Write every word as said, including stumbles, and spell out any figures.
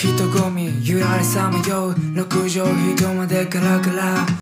人混み揺られさまよう六畳一間でガラガラ